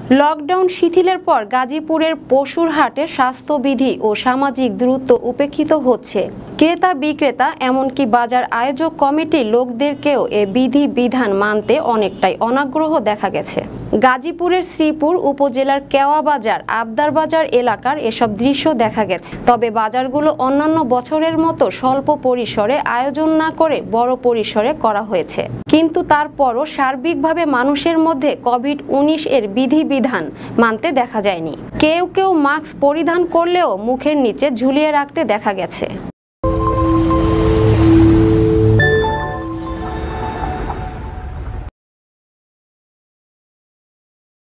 Lockdown শিথিলের পর গাজীপুরের পশুর হাটে স্বাস্থ্যবিধি ও সামাজিক দূরত্ব উপেক্ষিত হচ্ছে। ক্রেতা বিক্রেতা এমনকি বাজার আয়োজক কমিটির লোকদেরকেও এ বিধি বিধান মানতে অনেকটাই অনাগ্রহ দেখা গেছে। গাজীপুরের শ্রীপুর উপজেলার কেওয়া বাজার, আবদার বাজার এলাকার এসব দৃশ্য দেখা গেছে। তবে বাজারগুলো অন্যান্য বছরের মতো স্বল্প পরিসরে আয়োজন না করে বড় পরিসরে করা হয়েছে। কিন্তু তারপরও সার্বিকভাবে মানুষের মধ্যে কোভিড-19 এর বিধিবিধান মানতে দেখা যায়নি। কেউ কেউ মাস্ক পরিধান করলেও মুখের নিচে ঝুলিয়ে রাখতে দেখা গেছে।